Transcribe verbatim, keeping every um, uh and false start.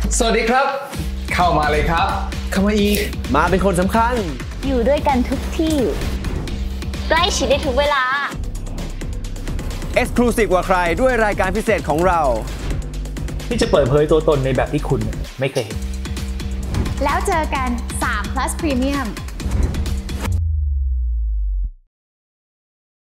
สวัสดีครับเข้ามาเลยครับเข้ามาอีกมาเป็นคนสำคัญอยู่ด้วยกันทุกที่ใกล้ชิดได้ทุกเวลา Exclusive กว่าใครด้วยรายการพิเศษของเราที่จะเปิดเผยตัวตนในแบบที่คุณไม่เคยเห็นแล้วเจอกันสาม plus Premium